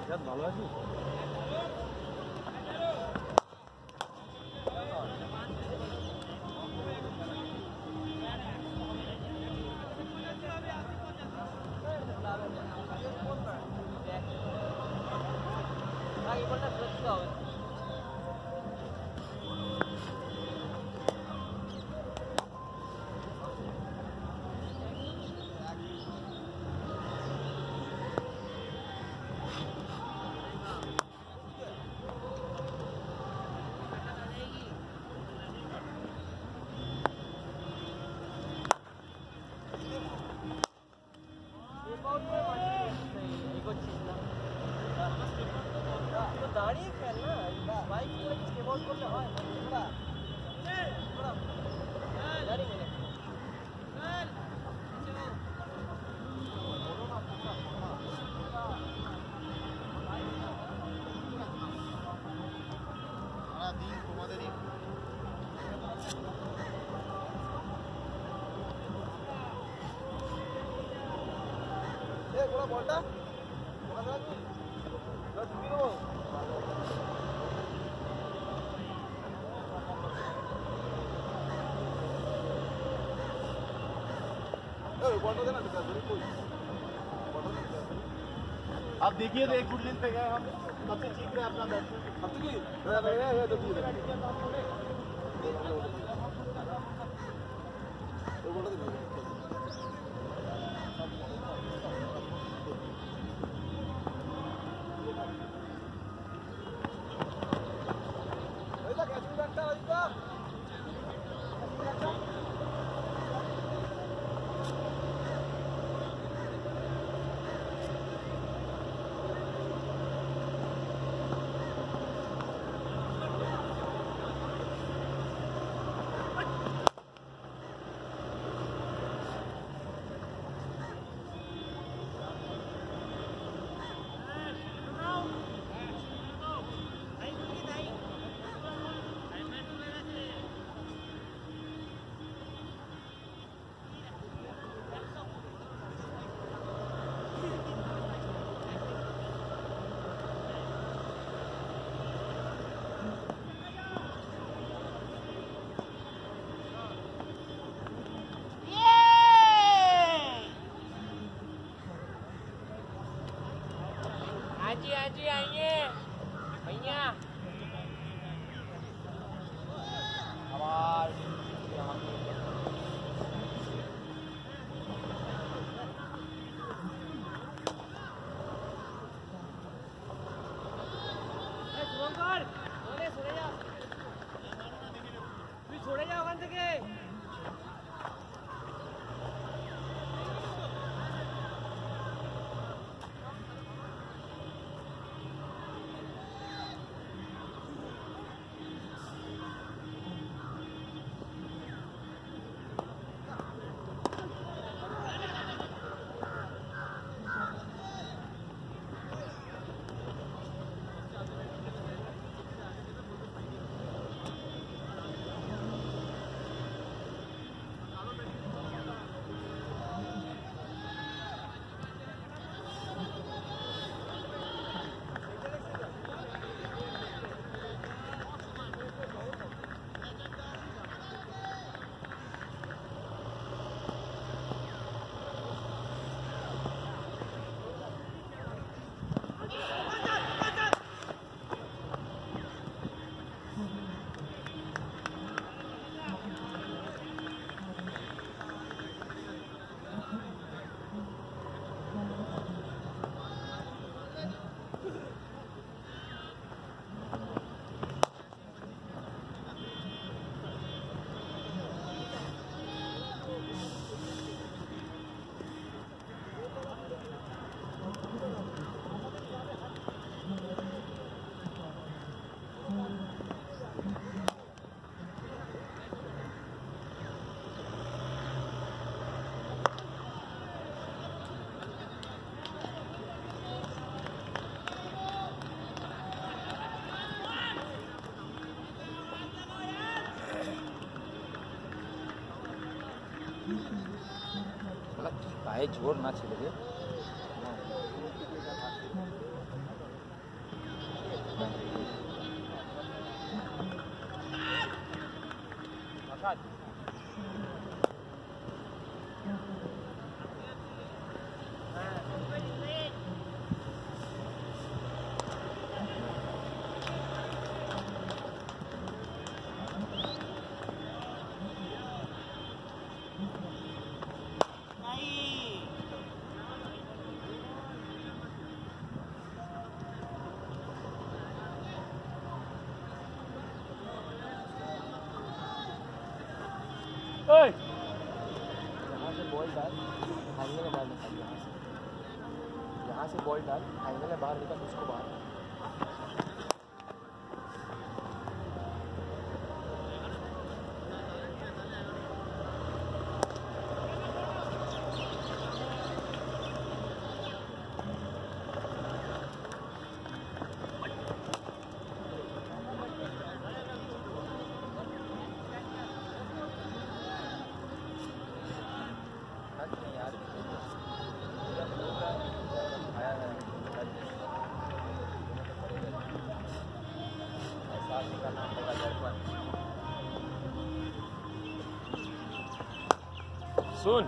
ভালো আছিস? দাঁড়িয়ে খেল না, বাইক করে স্টেবল করলে হয় না। দাঁড়িয়ে খেলে তোমাদেরই বলটা आप देखिए तो एक गुड दिन पे गए हम सबसे ठीक है अपना बैट्समैन अब जी आइए भैया। आवाज সরে যাও ওখান থেকে। पाए जोर ना ছেড়ে দে यहाँ से बॉल डाल, एंगल में बाहर निकाल। यहाँ से बॉल डाल, एंगल में बाहर निकाल, उसको बाहर। सुन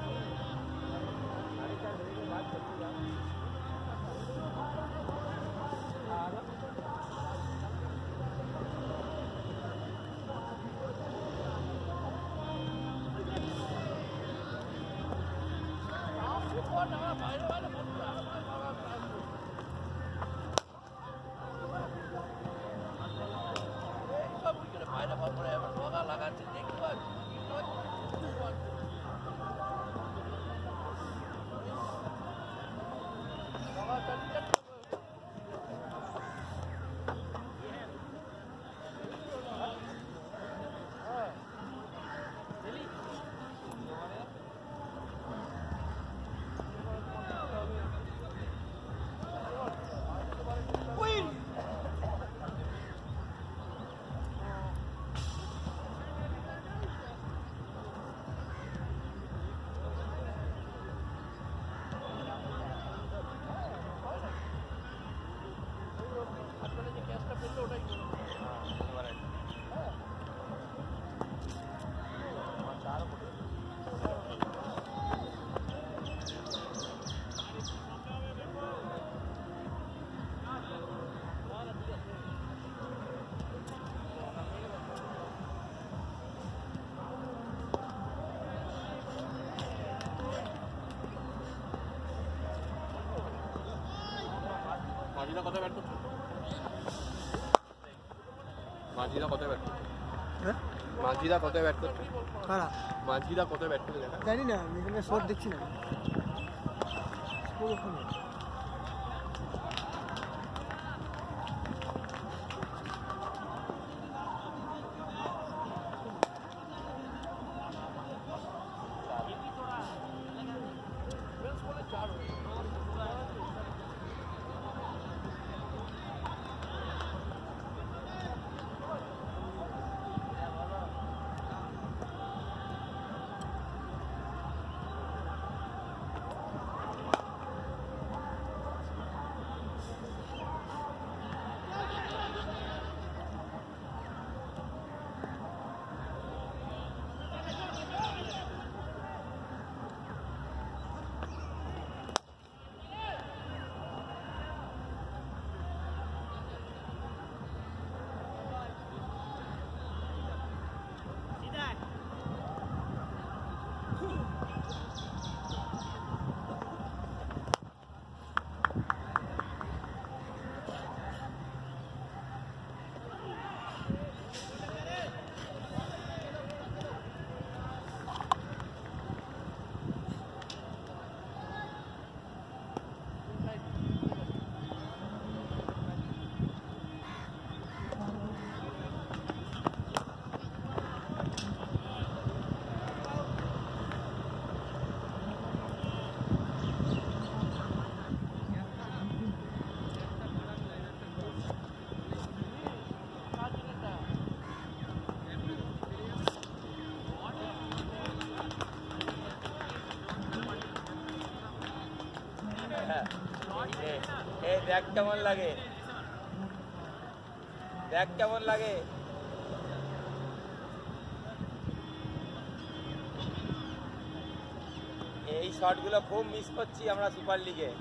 মাঝিদা কত ব্যাট করছে? মাঝিদা কত ব্যাট করছে? হ্যাঁ মাঝিদা কত ব্যাট করছে? কারা মাঝিদা কত ব্যাট করছে দেখা জানি না, আমি এখানে শট দেখছি না। দেখ কেমন লাগে। দেখ কেমন লাগে। এই শটগুলো খুব মিস করছি আমরা সুপার লিগে।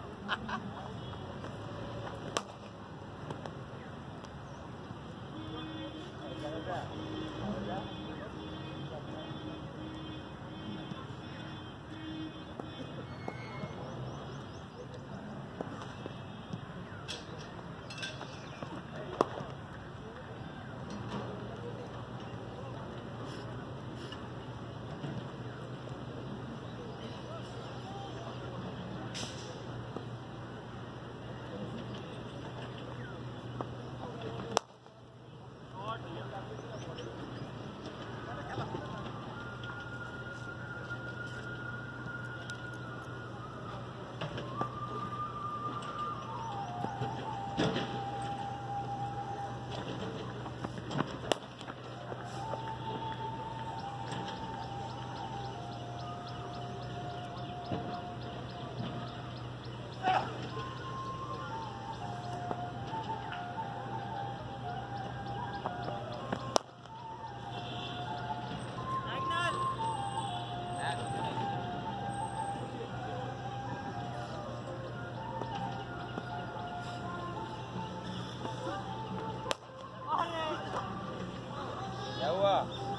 क्या हुआ?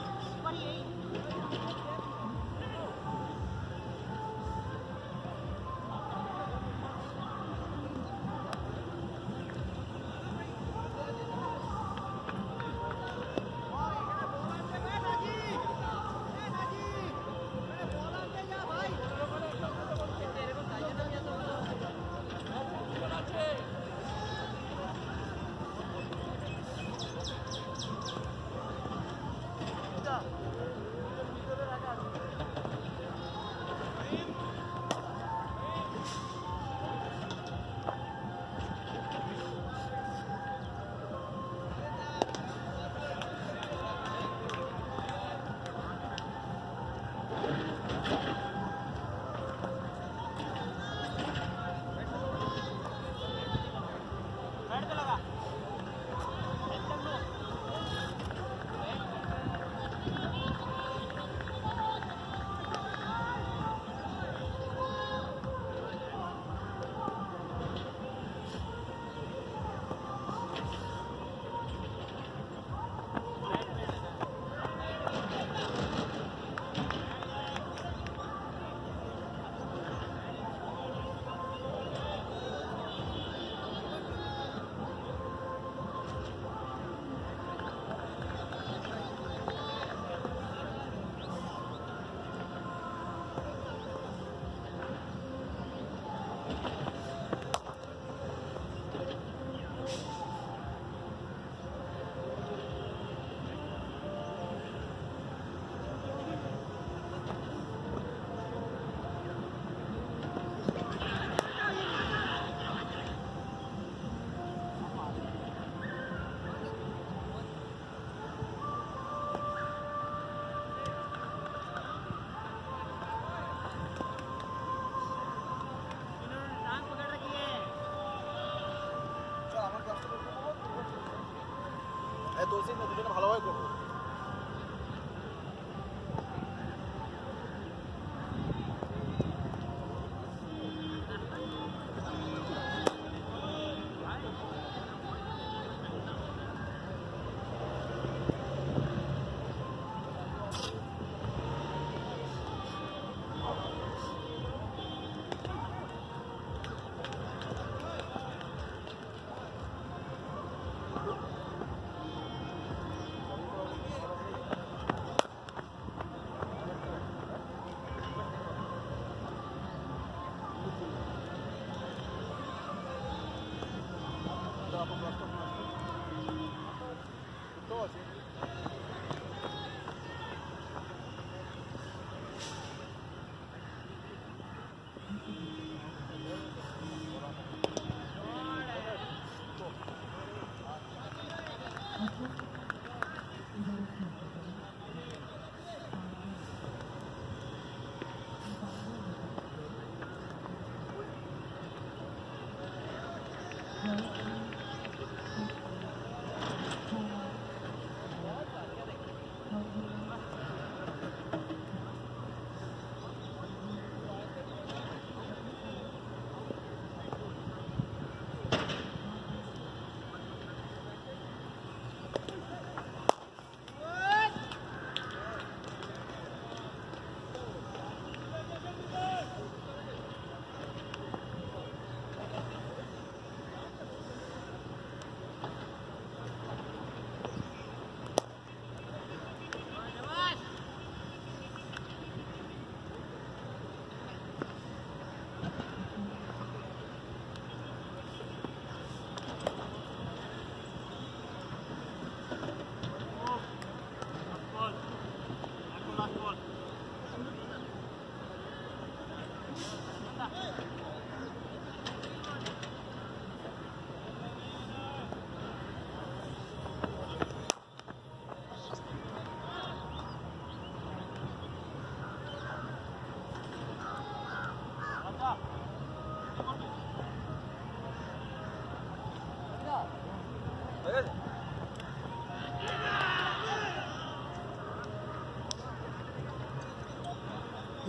দোষী না, দুজনে ভালোভাবে করবো।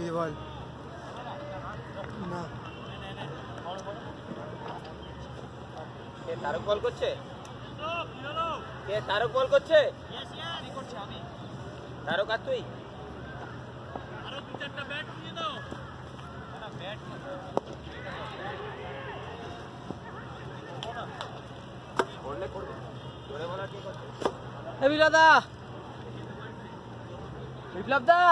বল না কে তারক বল করছে? কে তারক বল করছে? তারক আর তুই? আরো 2-4টা ব্যাট দিয়ে দাও। না ব্যাট করলে করবে, জোরে বলা ঠিক আছে। এ বিপ্লব দা, বিপ্লব দা,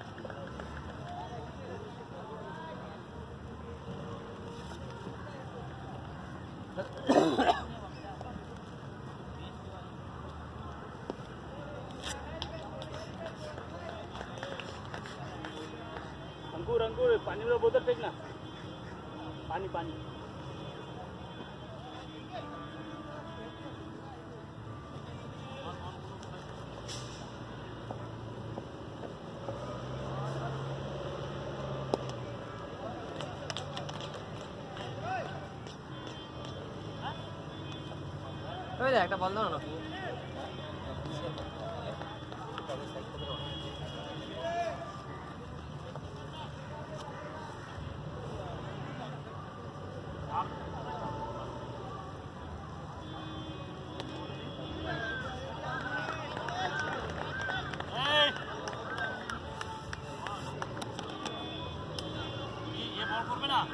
अंकुर अंकुर पानी में बोतल फेंकना, पानी पानी। একটা বল দাও না করবে না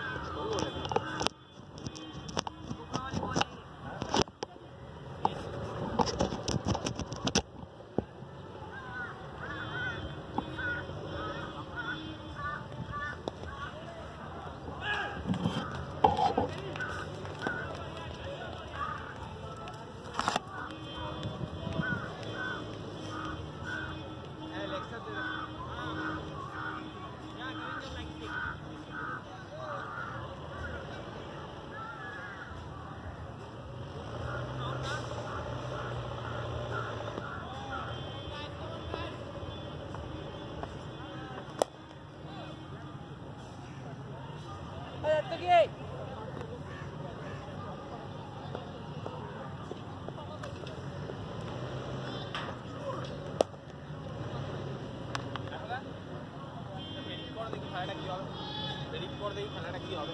খেলাটা কি হবে?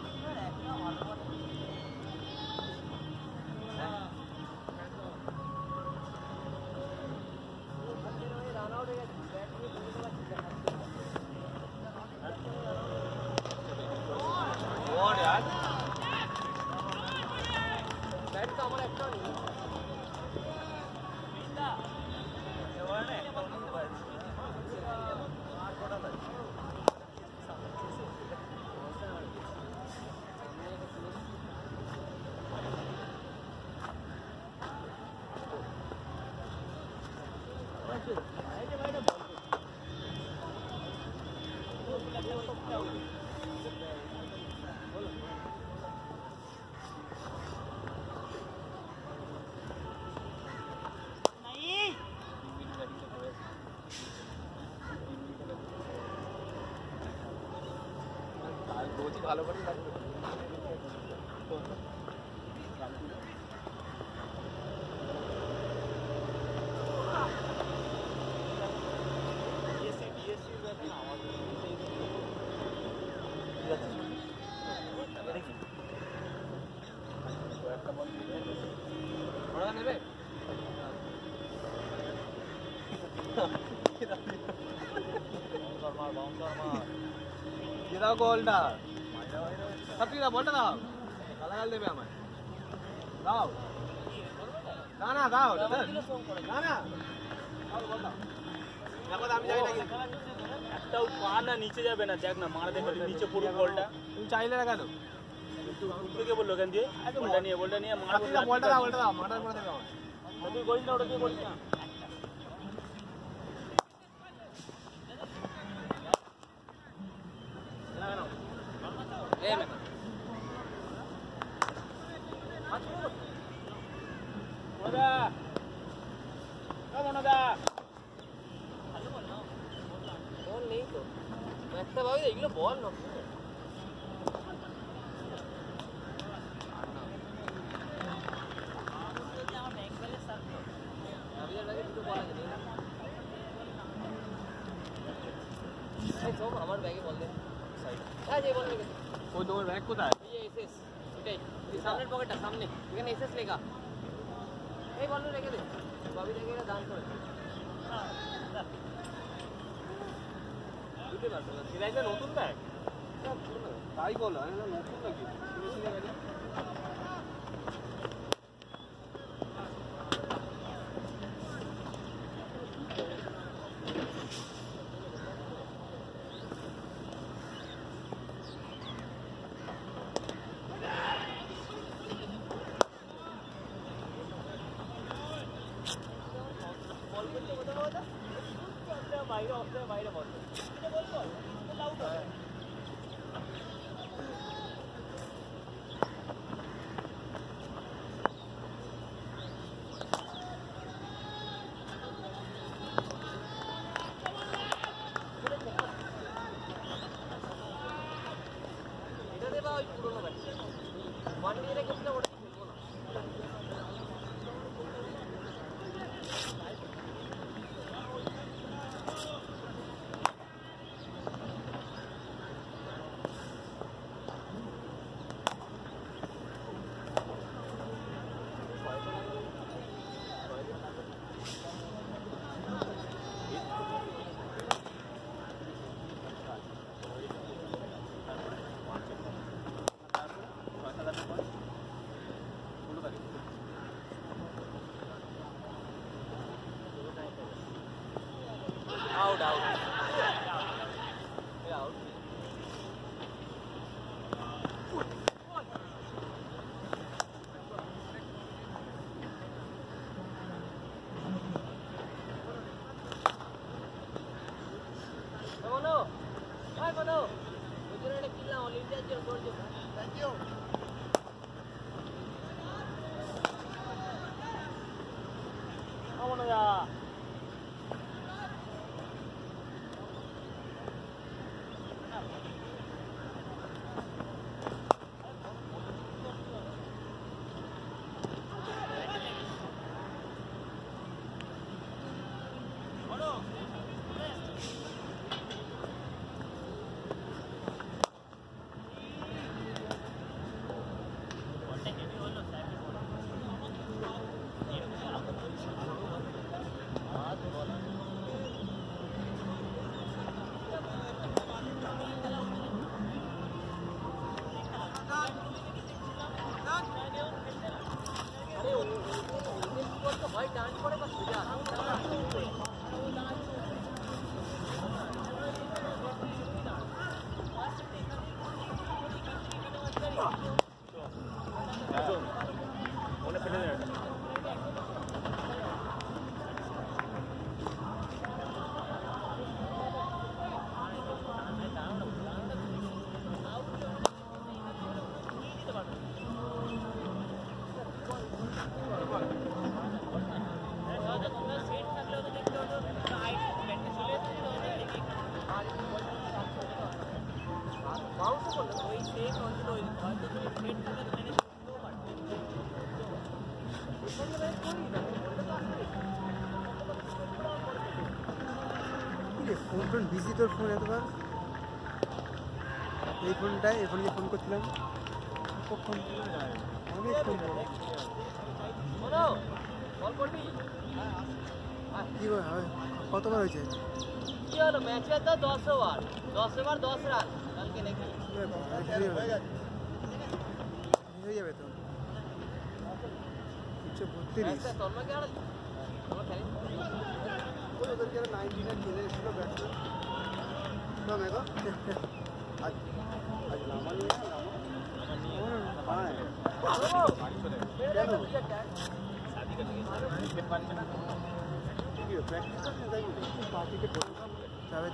ভালো করে নেবে দাও গোলটা বলটা দাও গালাগাল দেবে আমায় দাও না না দাও না না আমি যাই না একটাও পা না নিচে যাবে না দেখ না মারা দেখো নিচে পুরো বলটা তুমি চাইলে না কেন কে বললো কেন দিয়ে বলটা নিয়ে মারা বলটা দাও মারা করে দেবে আমার তুই বলিস না ওটা দিয়ে বলিস না এগুলো বল না আমার তোমার ব্যাগে বল দে হ্যাঁ যে বল দে ওই তোমার ব্যাগ কোথায় এই এসএস এটাই এই সামনের পকেটটা সামনে এখানে এসএস লেখা এই বল রেখে দে বাবি রেখে এটা দান করে বুঝতে পারছো না এটা একটা নতুন ব্যাগ তাই বলো আমি নতুন নাকি বাইরে বল এটা দেবা ওই পুরনো ব্যাগ ওয়ান ডে রেখেছিল ওটা খেলবো না Out. Yeah, out. Kono? Hi, Kono. Ujura ne killa all India je gorjo. Thank you. Kono ya phone busy তোর ফোন এতবার এই ফোনটায় এই ফোন ফোন করছিলাম কখন অনেক ফোন কি কতবার হয়েছে কি হলো ম্যাচে তো 10 ওভার 10 ওভার 10 রান কালকে নাকি হয়ে যাবে তো 132 তোমরা কি আর তোমরা খেলে ওদেরকে 90 রান খেলে ছিল ব্যাটসম্যান তো মেগো আজ লামা নিয়ে साढ़े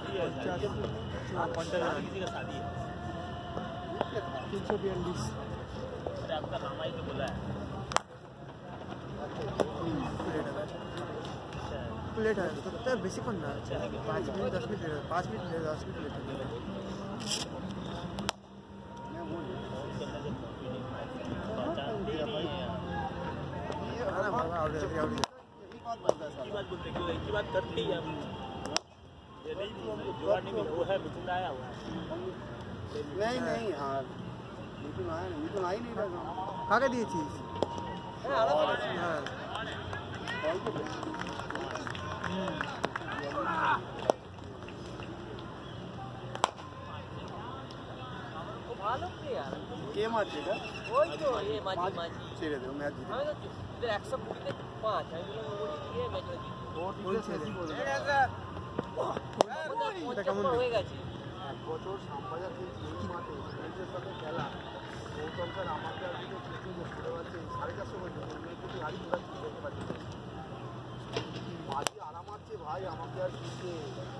250 आपका नाम ही तो बोला है प्लेट है तो बेसिक ना 5 मिनट 10 मिनट 5 मिनट 10 मिनट लेते की बात बोलते क्यों एक ही बात करती है वो है मिथुन आया हुआ है नहीं हाँ मिथुन आया नहीं, मिथुन आ ही नहीं रहा কাকে দিয়েছিস? হ্যাঁ कॉल तो ভালো প্লেয়ার কে মারছে এটা ওই তো এ মাঝি মাঝি ছেড়ে দেবো ম্যাচ জিতে আমি তো এদের 120 তে 5 আমি বললাম ওই দিয়ে ম্যাচ জিতে কোন ছেলে? এটা কেমন হয়ে গেছে এক বছর শ্যামবাজার যে মাঠে ফ্রেন্ডসের সাথে খেলা গৌতম স্যার আমাকে আর দিকে কিছু ঘুরে পাচ্ছে 4:30 পর্যন্ত কিছু হারি ঘোরা দেখতে পাচ্ছি মাঝি আরাম আছে ভাই আমাকে আর দিকে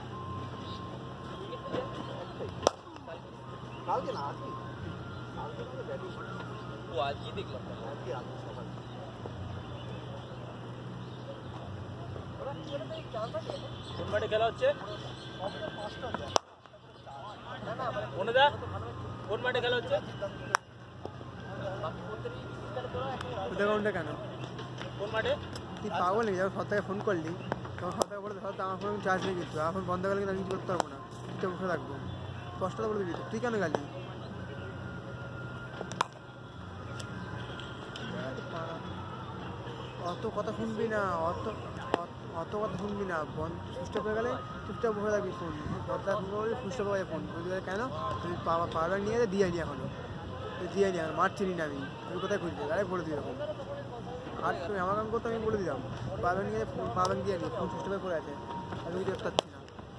কালকে না আজকে কালকে তো ব্যাটিং ও আজই দেখলাম আজকে আজকে সকাল ওরা কি করে এই চান্স আছে কোন মাঠে খেলা হচ্ছে না না মানে অনুদা কোন মাঠে খেলা হচ্ছে বাকি করতে দিতে তোরা এখন ওদের কাউন্টে কেন? কোন মাঠে তুই পাগল নাকি? যখন সত্তাকে ফোন করলি তখন সত্তাকে বলে সত্তা আমার ফোন চার্জ নেই কিন্তু এখন বন্ধ করলে কিন্তু আমি কিছু করতে পারবো না, তুই বসে রাখবো। কষ্টটা বলে দিবি তুই কেন গেলি? অত কথা শুনবি না, অত কথা শুনবি না, বন্ধ সুস্থ হয়ে গেলে চুপচাপ বসে থাকবি। ফোন কথা শুনবো বলে সুস্থ হয়ে ফোন কেন? তুই পাওয়ার নিয়ে দিয়ে নি এখনো দিয়ে নি এখন মাঠ চিনি না আমি, তুই কোথায় খুঁজবি? আরে বলে দিই এরকম আর তুমি আমার কাম করতে আমি বলে দিলাম পাওয়ার নিয়ে পাওয়ার দিয়ে নি, ফোন সুস্থ হয়ে পড়ে আছে, আমি কিছু করতে পারছি না।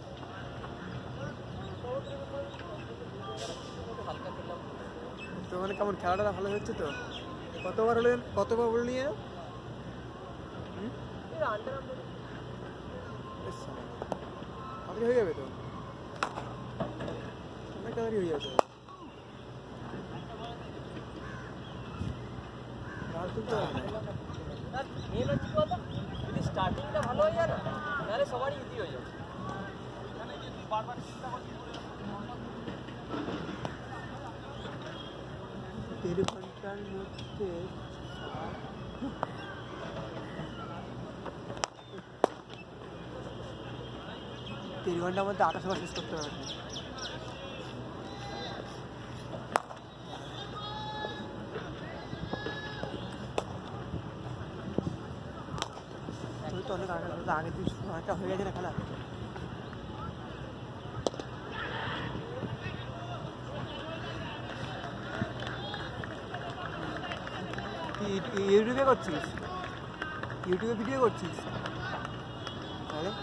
তো মানে কেমন খেলাটা ভালো হচ্ছে তো? কতবার বলে নিয়ে হয়ে যাবে তো, অনেক তাড়াতাড়ি হয়ে যাবে। যদি স্টার্টিংটা ভালো হয়ে যায় না তাহলে সবারই ইজি হয়ে যাবে 1.5 ঘন্টার মধ্যে 3 ঘন্টার মধ্যে 28 বার শেষ করতে পারবে। তুই তো অনেক আগে তুই অনেকটা হয়ে গেছে না খেলা। ইউটিউবে করছিস? ইউটিউবে ভিডিও করছিস? তাহলে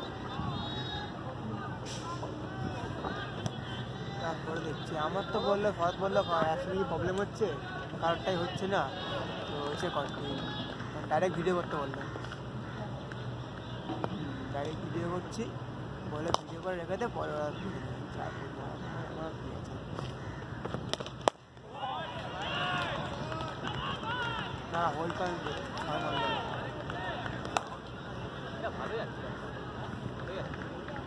তারপরে দেখছি আমার তো বললো ভরত বললো আসলে কি প্রবলেম হচ্ছে, কারোরটাই হচ্ছে না, তো সে ডাইরেক্ট ভিডিও করতে বললো। ডাইরেক্ট ভিডিও করছি বলে ভিডিও করে রেখে দে, পরে ওরা না হোল পয়েন্ট এটা ভালোই আছে ঠিক আছে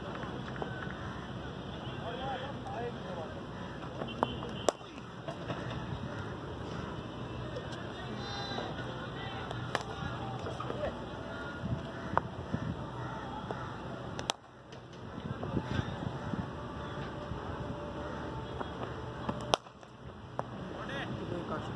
কষ্ট।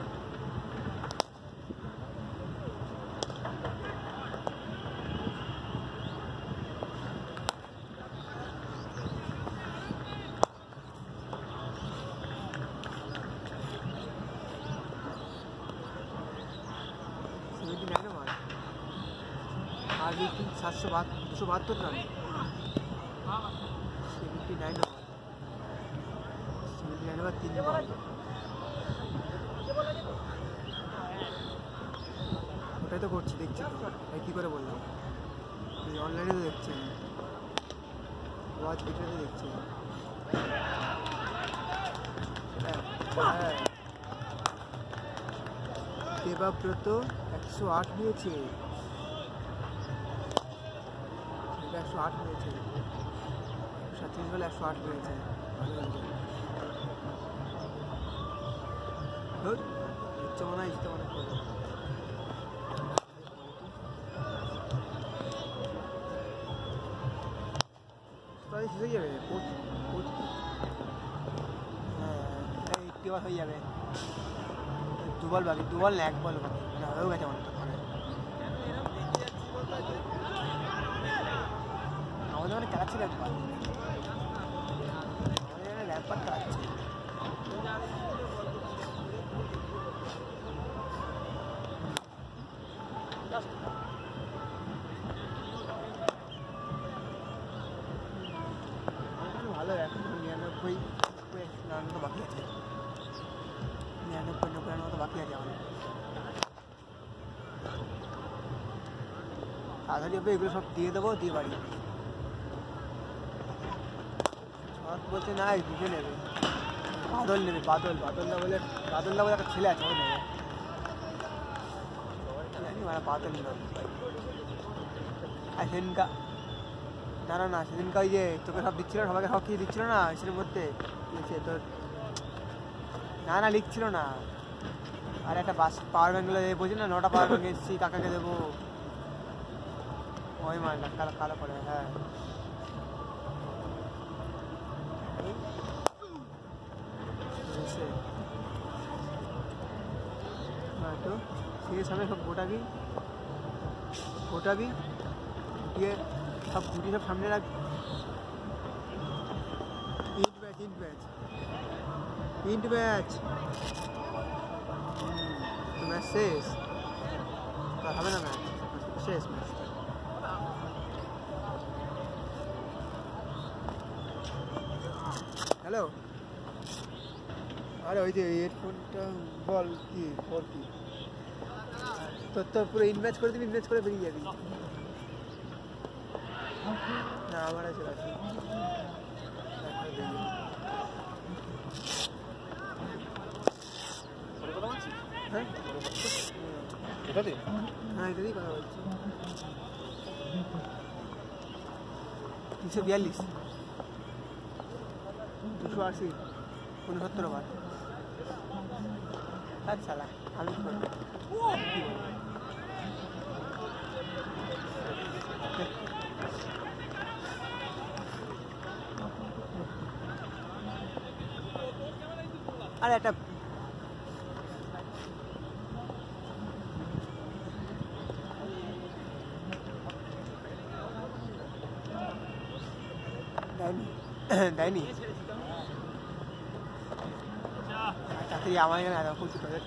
আর 272 রান, 79 ওভার 3 বল। ওটাই তো করছি, দেখছি তো কী করে বললাম, অনলাইনে তো দেখছি, ওয়াচ ভিডিওতে দেখছি। হ্যাঁ দেবাব্রত 108 নিয়েছে, 108 নিয়েছে, 37 বলে 108 নিয়েছে। ইচ্ছে মনে হয় করবো। এবার হয়ে যাবে। 2 বল বাকি, 2 বল না 1 বল বাকি, মানে হয়েও গেছে অনেকটা। আমাদের মানে চালাচ্ছি র্যাম্পার, আমাদের র্যাম্পার চালাচ্ছি। ভালো, এখন 99 রান তো বাকি আছে, 99 90 রান মতো বাকি আছে আমাদের। তাড়াতাড়ি হবে, এগুলো সব দিয়ে দেবো, দিয়ে বাড়ি শট বলছে না, বুঝে নেবে। বাদল নেবে, বাদলদা বলে একটা ছেলে আছে, ও নেবে। জানি মানে বাদল নেবে। আর সেদিনকা না সেদিনকা ওই যে তোকে সব দিচ্ছিল, সবাইকে সব কিছু দিচ্ছিল না এসের মধ্যে, তোর না লিখছিল না। আর একটা বাস পাওয়ার ব্যাঙ্কগুলো বলছি না, 9টা পাওয়ার ব্যাঙ্ক এসেছি, কাকাকে দেবো, ওই মালটা কালো করে। হ্যাঁ তো সেই সামনে সব গোটাবি গুটিয়ে সব সামনে রাখ। ইন্ট ব্যাচ তো ম্যাচ শেষ, হবে না ম্যাচ শেষ, ম্যাচ হ্যালো। আরে ওই যে হেডফোনটা বল কি তোর পুরো ইনভেস্ট করে দিবি, ইনভেস্ট করে বেরিয়ে যাবি। না আমার আছে রাখি, হ্যাঁ এটাতেই কথা বলছি। 342 280 69 বার। আচ্ছা আমি আরে একটা দেয়নি তাড়াতাড়ি আমার এখানে আরো কিছু করে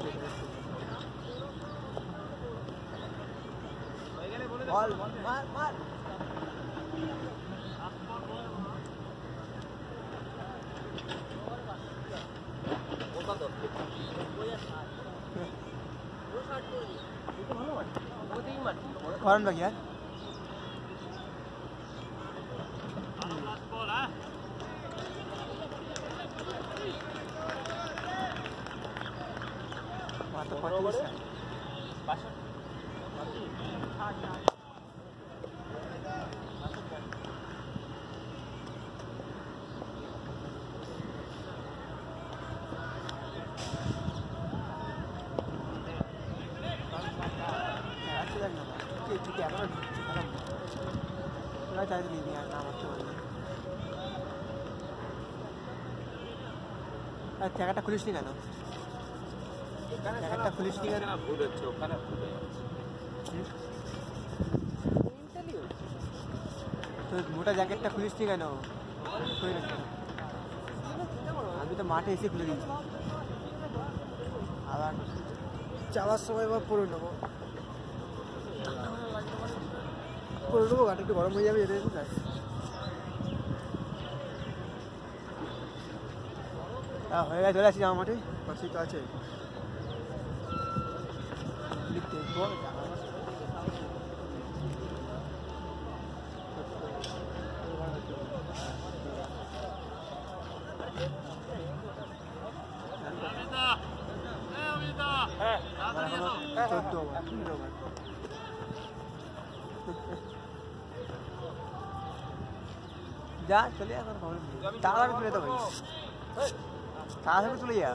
বল মার করেন বাকি আর জায়গাটা খুলিস নি কেন? জায়গাটা খুলিস নি কেন? ভুল হচ্ছে ওখানে, মোটা জ্যাকেটটা খুলিস নি কেন? আমি তো মাঠে এসে খুলে দিয়েছি, আবার যাওয়ার সময় এবার পরে নেবো গাটা একটু গরম হয়ে যাবে, যেতে যেতে যাই। হয়ে গেছে, চলে আসছি আমার মাঠে, পাশেই তো আছে লিখতে যা চলে এখন তাড়াতাড়ি চলে যেতে ভাই, তাড়াতাড়ি চলে যা।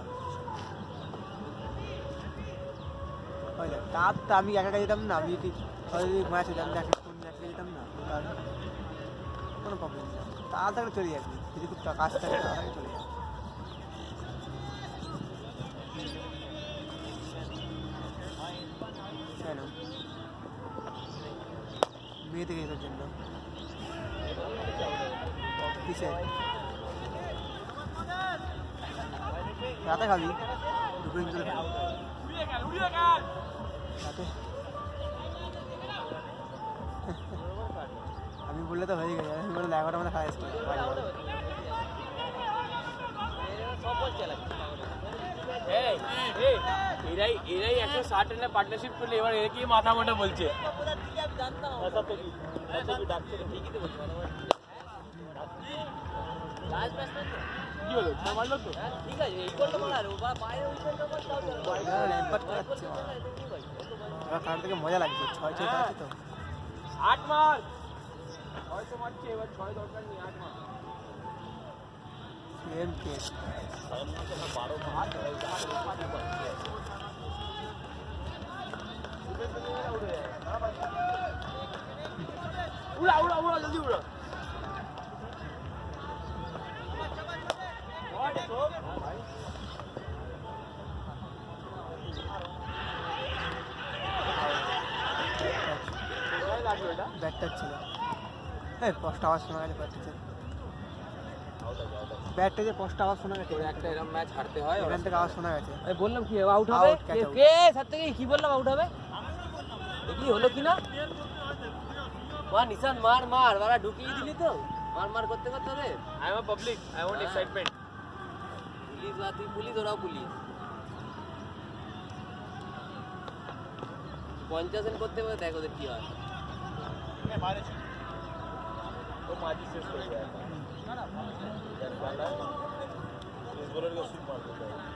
তার তো আমি একা যেতাম না, আমি যদি ম্যাচ হতাম কোন ম্যাচে যেতাম না, কোনো প্রবলেম নেই, তাড়াতাড়ি চলে যাবি। যদি খুব কাজ থাকে তাড়াতাড়ি চলে যাবি। কেন মেয়ে থেকে এটার জন্য কিসে রাতে খাবি দুপুরে ভিতরে রাতে আমি বললে তো হয়ে গেছে আমি বললাম 11টার মধ্যে খাওয়া আসতো সব বল চালা এরাই 160 রানের পার্টনারশিপ করলে এবার এরা কি মাথা মোটা বলছে কি হলো মারলো তো ঠিক আছে এই বলটা মার ও বাইরে উইকেটটা মার তাও কার থেকে মজা লাগছে 6-6 আছে তো 8 মার হয়তো মারছে এবার 6 দরকার নেই 8 মার সেম কেস উড়া উড়া উড়া জলদি উড়া ব্যাটটা ছিল এই পোস্ট আওয়াজ শোনা গেছে ব্যাটটা যে পোস্ট আওয়াজ শোনা গেছে একটা এরকম ম্যাচ হারতে হয় এখান থেকে আওয়াজ শোনা গেছে আমি বললাম কি আউট হবে Out, catch out. কে সব থেকে কি বললাম আউট হবে দেখি হলো কি না নিশান মার মার বারা ঢুকিয়ে দিলি তো মার মার করতে করতে রে I am a public I want excitement police বা তুই পুলিশ ওরাও পুলিশ 50 রান করতে পারে দেখ ওদের কি হয় ও মাঝি শেষ করে যায় इस बॉलर का शॉट मार देता है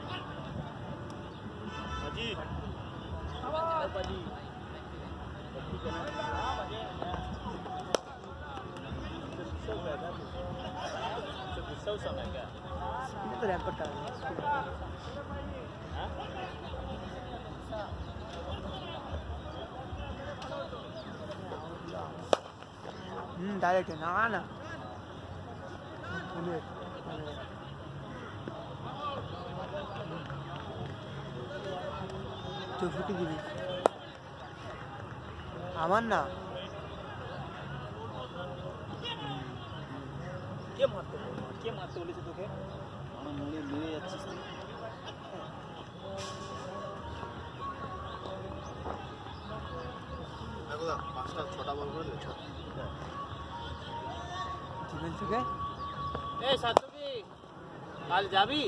हाजी गुस्सा समय क्या तो रैंपट आ डायरेक्ट ना ना চৌষট্টি জিবি আমার না কে মারতে বলেছে তোকে আমার মুড়ে মেরে যাচ্ছিস তুই দেখো 5টা 6টা বল করে দিয়েছ জিমেল থেকে এই সাতবি কাল যাবি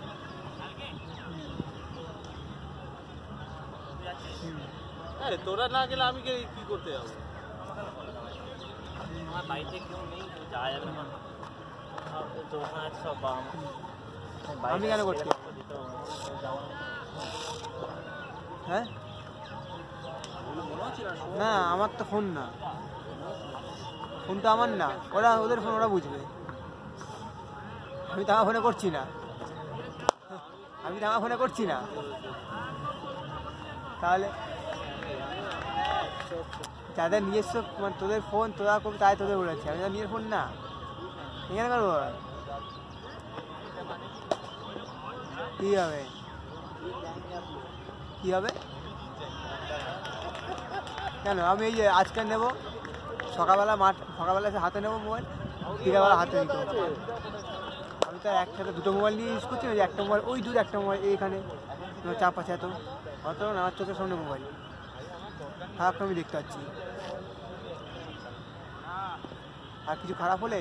আরে তোরা না গেলে আমি কি করতে যাবো আমার বাড়িতে কেউ নেই যাওয়া যাবে না আমি কেন করছি হ্যাঁ না আমার তো ফোন না ফোনটা আমার না ওদের ফোন ওরা বুঝবে আমি তো আমার ফোনে করছি না তাহলে যাদের নিজস্ব মানে তোদের ফোন তোরা করবি তাই তোদের বলেছি আমি তো নিজের ফোন না এখানে করবো কি হবে কেন আমি এই যে আজকে নেবো সকালবেলা এসে হাতে নেবো মোবাইল বিকালবেলা হাতে নিতে আমি তো একসাথে দুটো মোবাইল নিয়ে ইউজ করছি না যে একটা মোবাইল ওই দূরে একটা মোবাইল এইখানে চাপ আছে এত অত না আমার চোখের সামনে মোবাইল খারাপটা আমি দেখতে পাচ্ছি আর কিছু খারাপ হলে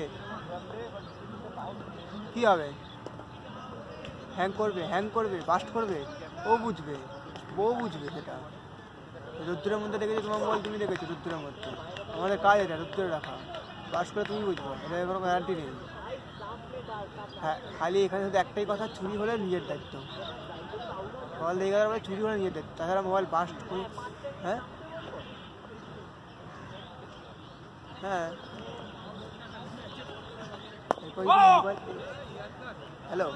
কি হবে হ্যাং করবে বাস্ট করবে ও বুঝবে সেটা রোদ্দুরের মধ্যে রেখেছে তোমার মোবাইল তুমি রেখেছো রোদ্দুরের মধ্যে আমাদের কাজ এটা রোদ্দুরে রাখা বাস্ট করে তুমি বুঝবো এটা কোনো গ্যারান্টি নেই হ্যাঁ খালি এখানে শুধু একটাই কথা চুরি হলে নিজের দায়িত্ব মোবাইল দিয়ে গেলে পরে চুরি হলে নিজের দায়িত্ব তাছাড়া মোবাইল বাস্ট করে হ্যাঁ হ্যালো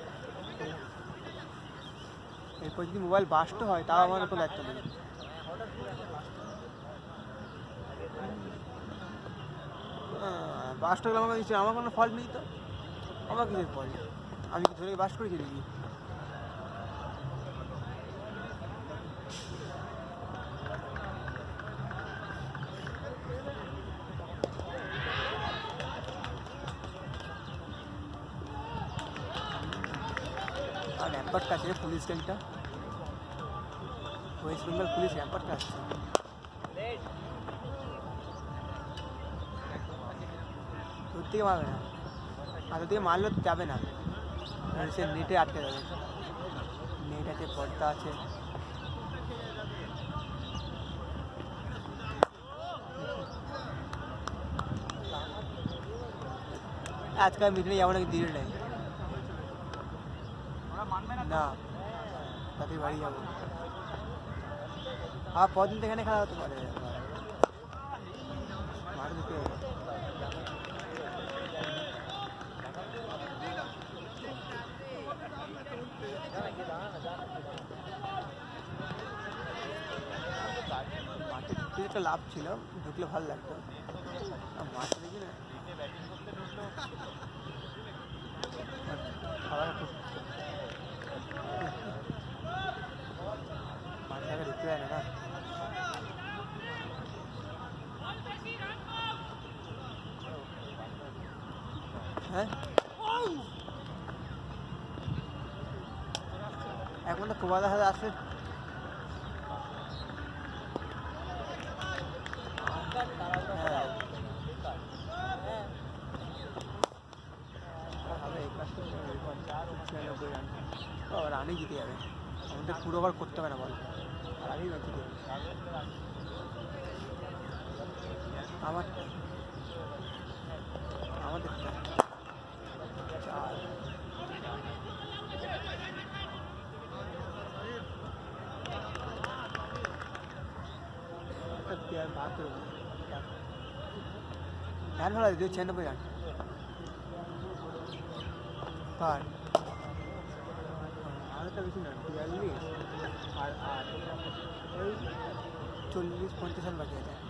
এরপর যদি মোবাইল বাস্ট হয় তাও আমার কোনো দায়িত্ব নেই বাস্ট হলে আমার কোনো ফল্ট নেই তো আমার কিছু ফল্ট আমি কি ধরে বাস্ট করেছি দেখি র্যাম্পারটা আছে পুলিশ ট্রেনটা, ওয়েস্ট বেঙ্গল পুলিশ র্যাম্পারটা আছে। দূর থেকে মারবে না, আর থেকে মারলে যাবে না, সে নেটে আটকে যাবে। নেট আছে, পর্দা আছে। আজকাল মিটনে যাবো নাকি দিল নেই না, তাদের বাড়ি যাবো। আর পরদিন তো এখানে খেলা হতে পারে, মাঠে ঢুকে মাঠে ঢুকতে একটা লাভ ছিল, ঢুকলে ভালো লাগতো। মাঠে দেখি না খাবার মাঠটাকে ঢুকতে যায় না। হ্যাঁ এখন তো কুমাদা হাতে আসলে রানে জিতে যাবে, আমাদের পুরো ওভার করতে হবে না বল, আর আগেই জিতে যাবে। আমাদের ध्यान ভালো আছে 96 রান কার আরেকটা বেশি না 42 আর 40-50 রান বাকি আছে।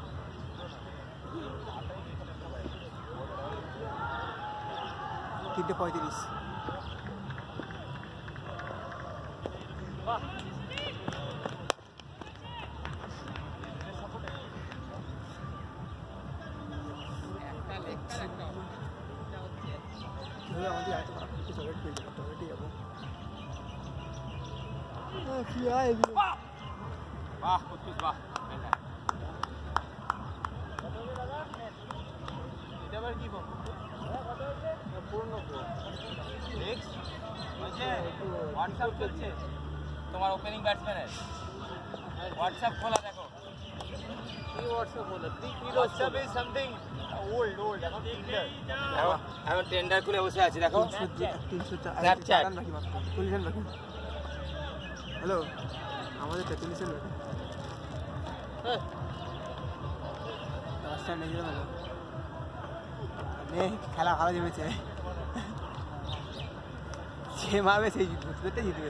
তিনটে 35 আমাদের এত টয়লেট পেয়ে যাবো, টয়লেটে যাবো। কি হয় এগুলো? বাহ কুদ্দুস বাহ, এটা আবার কি বল পূর্ণ হোয়াটসঅ্যাপ চলছে তোমার ওপেনিং ব্যাটসম্যানের, হোয়াটসঅ্যাপ খোলা দেখো। কি হোয়াটসঅ্যাপ খোলা? হোয়াটসঅ্যাপ ইজ সামথিং ওল্ড এখন টেন্ডার, এখন টেন্ডার খুলে বসে আছি দেখো। 300 রান বাকি মাত্র, 40 রান বাকি। হ্যালো আমাদের 43 রান বাকি। রাস্তায় নিয়ে যাবে না, খেলা ভালো জমেছে, যে মারবে সেই জিতবে, জিতবে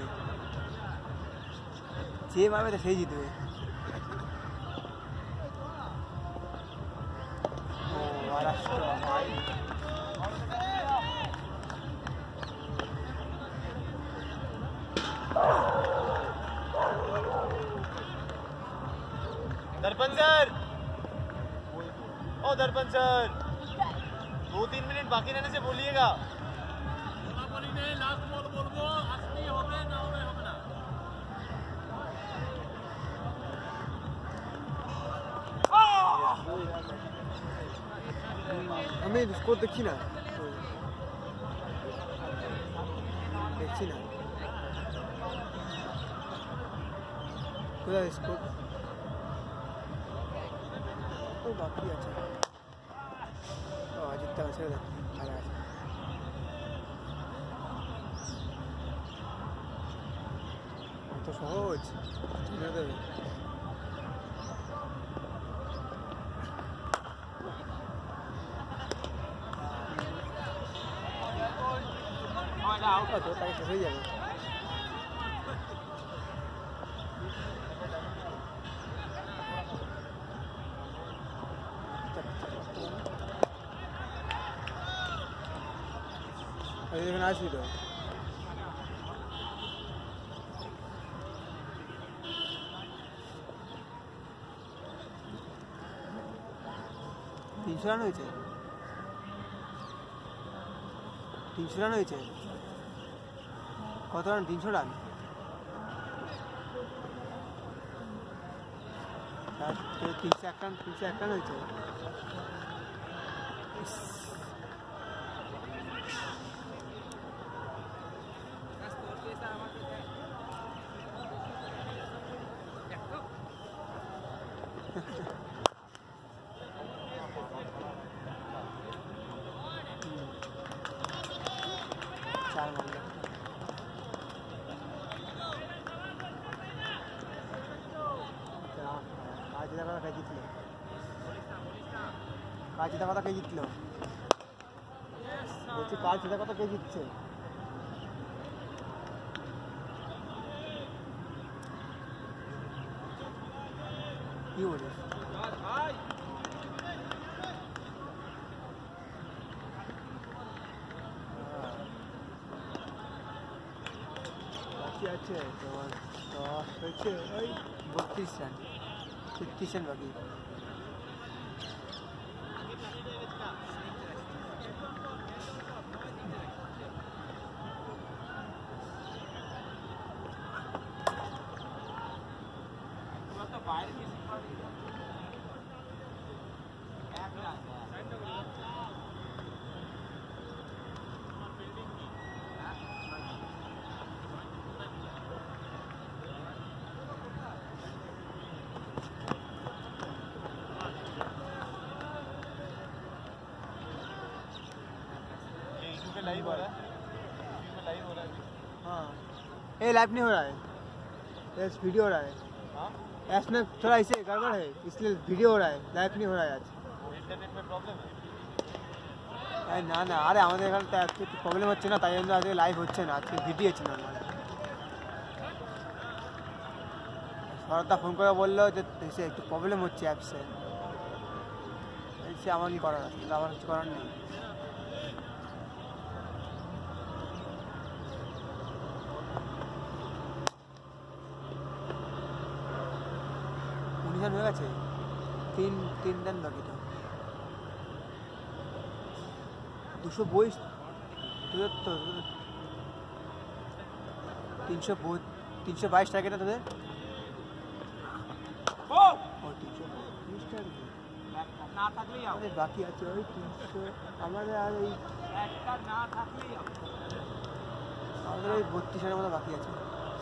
যে মারবে তো সেই জিতবে। ও মহারাষ্ট্র दर्पण सर, ओ दर्पण सर 2-3 मिनट बाकी रहने से बोलिएगा। আমি স্কোর দেখছি না, দেখছি না কোথায় স্কোর। ও বাকি আছে, ও জিততে আছে, ভালো আছে। এত সহজ দেবে। তাকে শেষ হয়ে যাবে। এখানে আসবি তো, তিনশো রান হয়েছে, 300 রান হয়েছে। কত রান? 300 রান। আর 301 রান, 301 রান হয়েছে। चार मारले। काजीदा कथा काय जितलो? काजीदा कथा काय जितलो? বলছি কাजीदा कथा কে জিতছে? কি বলে? ভাই আছে তোমার 10 হয়েছে ওই 32 রান, 36 রান বাকি। लाइव हो रहा है, लाइव हो रहा है। हाँ ये लाइव नहीं हो रहा है, ये वीडियो हो रहा है। इसमें थोड़ा ऐसे गड़बड़ है इसलिए वीडियो हो रहा है, लाइव नहीं हो रहा है आज। इंटरनेट में प्रॉब्लम है না না, আরে আমাদের এখানে তো একটু প্রবলেম হচ্ছে না, তাই জন্য আজকে লাইভ হচ্ছে না, আজকে ভিডিও হচ্ছে না। শরৎদা ফোন করে বললো যে সে একটু প্রবলেম হচ্ছে অ্যাপসে। সে আমার কি করার আছে, আমার কিছু করার নেই। হয়ে গেছে, তিন রান বাকি তো। 222 তো 322 টার্গেট তোদের। না থাকলেই আমাদের বাকি আছে ওই 300, আমাদের আর ওই একটা না থাকলেই আমাদের ওই 32 রানের মতো বাকি আছে।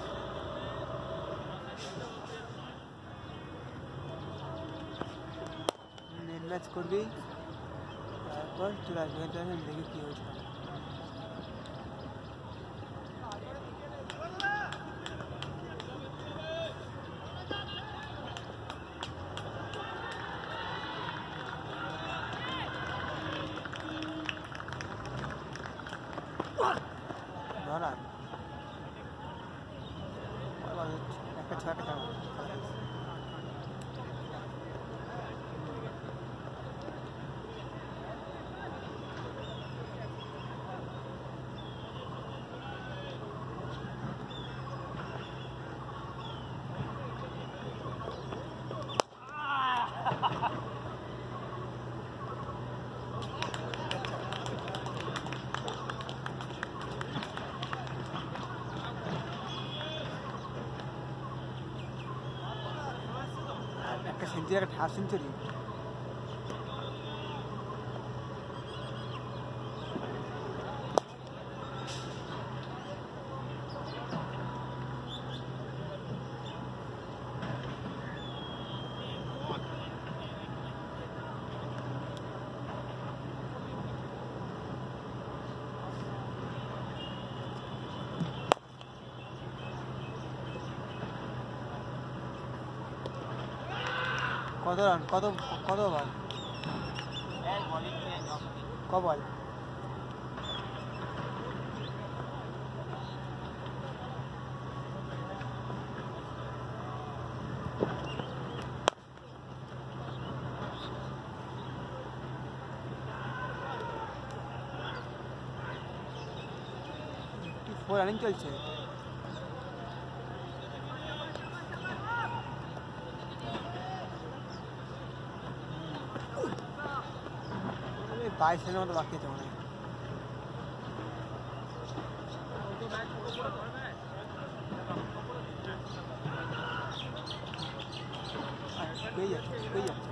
ম্যাচ করবি তারপর চলে আসবে, দেখি কী হয়েছে। ধরা একটা ছয়টা খেলা একটা সেঞ্চুরি, একটা হাফ সেঞ্চুরি। কত রান, কত ওভার, ক বল? রানিং চলছে। বাইশ রানের মতো বাকি আছে মনে হয়। পেয়ে যাচ্ছে